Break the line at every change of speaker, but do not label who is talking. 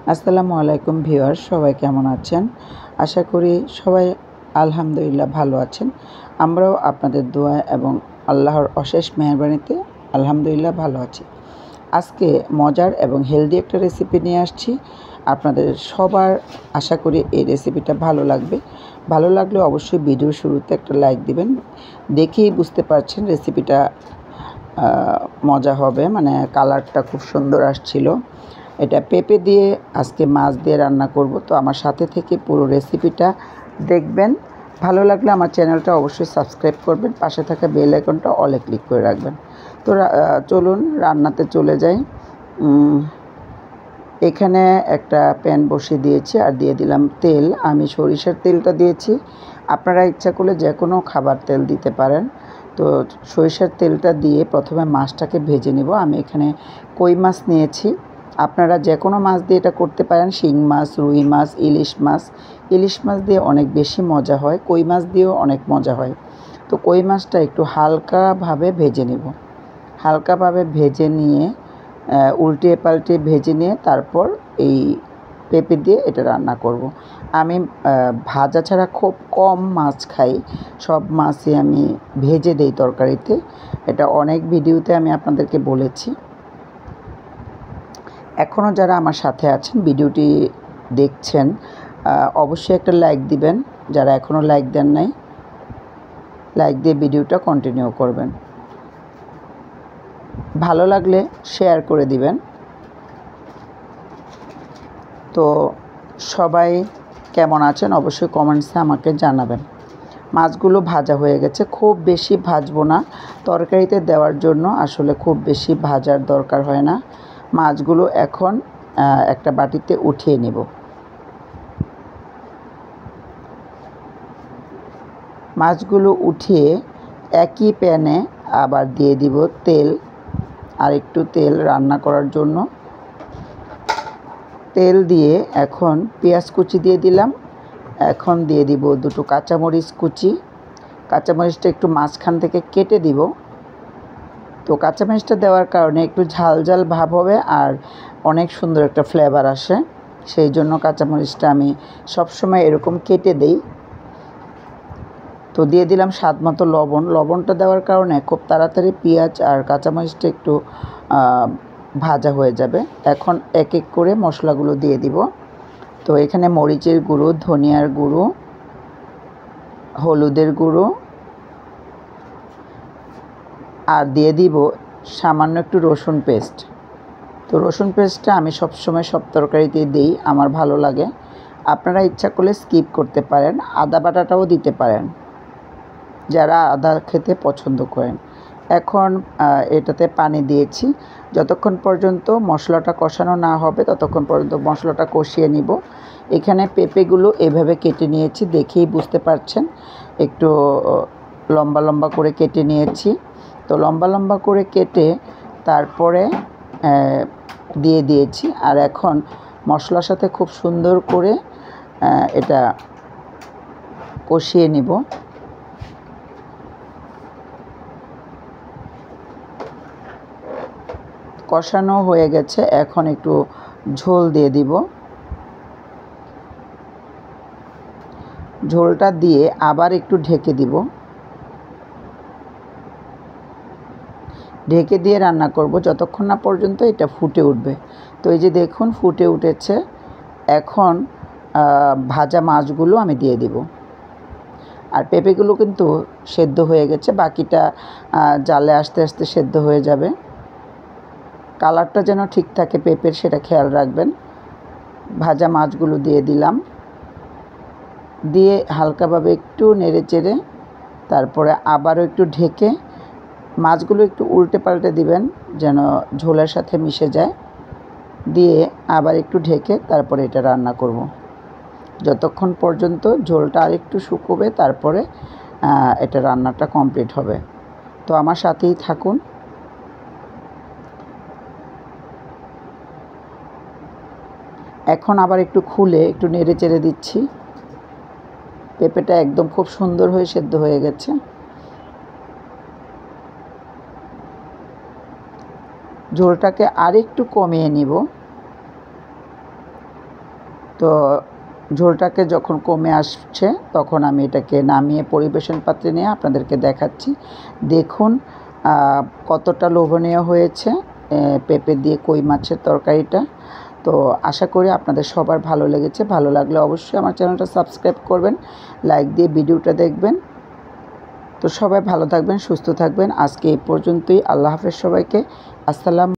আসসালামু আলাইকুম ভিউয়ার্স, সবাই কেমন আছেন? আশা করি সবাই আলহামদুলিল্লাহ ভালো আছেন। আমরাও আপনাদের দোয়া এবং আল্লাহর অশেষ মেহেরবানিতে আলহামদুলিল্লাহ ভালো আছি। আজকে মজার এবং হেলদি একটা রেসিপি নিয়ে আসছি। আপনাদের সবার আশা করি এই রেসিপিটা ভালো লাগবে। ভালো লাগলে অবশ্যই ভিডিওর শুরুতে একটা লাইক দিবেন। দেখেই বুঝতে পারছেন রেসিপিটা মজা হবে, মানে কালারটা খুব সুন্দর আসছিল। এটা পেঁপে দিয়ে আজকে মাছ দিয়ে রান্না করব। তো আমার সাথে থেকে পুরো রেসিপিটা দেখবেন। ভালো লাগলে আমার চ্যানেলটা অবশ্যই সাবস্ক্রাইব করবেন, পাশে থাকা বেল আইকনটা অলে ক্লিক করে রাখবেন। তো চলুন রান্নাতে চলে যাই। এখানে একটা প্যান বসিয়ে দিয়েছি আর দিয়ে দিলাম তেল। আমি সরিষার তেলটা দিয়েছি, আপনারা ইচ্ছা করলে যে কোনো খাবার তেল দিতে পারেন। তো সরিষার তেলটা দিয়ে প্রথমে মাছটাকে ভেজে নেব। আমি এখানে কই মাছ নিয়েছি, আপনারা যে কোনো মাছ দিয়ে এটা করতে পারেন। শিং মাছ, রুই মাছ, ইলিশ মাছ। ইলিশ মাছ দিয়ে অনেক বেশি মজা হয়, কই মাছ দিয়েও অনেক মজা হয়। তো কই মাছটা একটু হালকাভাবে ভেজে নেব। হালকাভাবে ভেজে নিয়ে উল্টে পাল্টে ভেজে নিয়ে তারপর এই পেঁপে দিয়ে এটা রান্না করব। আমি ভাজা ছাড়া খুব কম মাছ খাই, সব মাছই আমি ভেজে দেই তরকারিতে। এটা অনেক ভিডিওতে আমি আপনাদেরকে বলেছি। এখনও যারা আমার সাথে আছেন, ভিডিওটি দেখছেন, অবশ্যই একটা লাইক দিবেন। যারা এখনও লাইক দেন নাই, লাইক দিয়ে ভিডিওটা কন্টিনিউ করবেন। ভালো লাগলে শেয়ার করে দিবেন। তো সবাই কেমন আছেন অবশ্যই কমেন্টসে আমাকে জানাবেন। মাছগুলো ভাজা হয়ে গেছে, খুব বেশি ভাজবো না, তরকারিতে দেওয়ার জন্য আসলে খুব বেশি ভাজার দরকার হয় না। মাছগুলো এখন একটা বাটিতে উঠিয়ে নেব। মাছগুলো উঠিয়ে একই প্যানে আবার দিয়ে দিব তেল, আর একটু তেল রান্না করার জন্য। তেল দিয়ে এখন পেঁয়াজ কুচি দিয়ে দিলাম। এখন দিয়ে দিব দুটো কাঁচামরিচ কুচি। কাঁচামরিচটা একটু মাঝখান থেকে কেটে দিব। তো কাঁচামরিচটা দেওয়ার কারণে একটু ঝাল ঝাল ভাব হবে আর অনেক সুন্দর একটা ফ্লেভার আসে, সেই জন্য কাঁচামরিচটা আমি সবসময় এরকম কেটে দেই। তো দিয়ে দিলাম স্বাদ মতো লবণ। লবণটা দেওয়ার কারণে খুব তাড়াতাড়ি পেঁয়াজ আর কাঁচামরিচটা একটু ভাজা হয়ে যাবে। এখন এক এক করে মশলাগুলো দিয়ে দিব। তো এখানে মরিচের গুঁড়ো, ধনিয়ার গুঁড়ো, হলুদের গুঁড়ো, আর দিয়ে দিব সামান্য একটু রসুন পেস্ট। তো রসুন পেস্টটা আমি সবসময় সব তরকারিতে দিই, আমার ভালো লাগে। আপনারা ইচ্ছা করলে স্কিপ করতে পারেন, আদা বাটাটাও দিতে পারেন যারা আদা খেতে পছন্দ করেন। এখন এটাতে পানি দিয়েছি। যতক্ষণ পর্যন্ত মশলাটা কষানো না হবে ততক্ষণ পর্যন্ত মশলাটা কষিয়ে নিব। এখানে পেঁপেগুলো এভাবে কেটে নিয়েছি, দেখেই বুঝতে পারছেন একটু লম্বা লম্বা করে কেটে নিয়েছি। তো লম্বা লম্বা করে কেটে তারপরে দিয়ে দিয়েছি। আর এখন মশলার সাথে খুব সুন্দর করে এটা কষিয়ে নিব। কষানো হয়ে গেছে, এখন একটু ঝোল দিয়ে দিব। ঝোলটা দিয়ে আবার একটু ঢেকে দিব। ঢেকে দিয়ে রান্না করব যতক্ষণ না পর্যন্ত এটা ফুটে উঠবে। তো এই যে দেখুন ফুটে উঠেছে। এখন ভাজা মাছগুলো আমি দিয়ে দিব। আর পেঁপেগুলো কিন্তু সেদ্ধ হয়ে গেছে, বাকিটা জালে আস্তে আস্তে সেদ্ধ হয়ে যাবে। কালারটা যেন ঠিক থাকে পেঁপের, সেটা খেয়াল রাখবেন। ভাজা মাছগুলো দিয়ে দিলাম, দিয়ে হালকাভাবে একটু নেড়ে চেড়ে তারপরে আবারও একটু ঢেকে মাছগুলো একটু উল্টে পাল্টে দিবেন যেন ঝোলের সাথে মিশে যায়। দিয়ে আবার একটু ঢেকে তারপরে এটা রান্না করব যতক্ষণ পর্যন্ত ঝোলটা আরেকটু শুকোবে, তারপরে এটা রান্নাটা কমপ্লিট হবে। তো আমার সাথেই থাকুন। এখন আবার একটু খুলে একটু নেড়ে চেড়ে দিচ্ছি। পেঁপেটা একদম খুব সুন্দর হয়ে সেদ্ধ হয়ে গেছে। ঝোলটাকে আরেকটু কমিয়ে নিব। তো ঝোলটাকে যখন কমে আসছে তখন আমি এটাকে নামিয়ে পরিবেশন পাত্রে নিয়ে আপনাদেরকে দেখাচ্ছি। দেখুন কতটা লোভনীয় হয়েছে পেঁপে দিয়ে কই মাছের তরকারিটা। তো আশা করি আপনাদের সবার ভালো লেগেছে। ভালো লাগলে অবশ্যই আমার চ্যানেলটা সাবস্ক্রাইব করবেন, লাইক দিয়ে ভিডিওটা দেখবেন। তো সবাই ভালো থাকবেন, সুস্থ থাকবেন। আজকে এই পর্যন্তই। আল্লাহ হাফেজ সবাইকে। আসসালাম।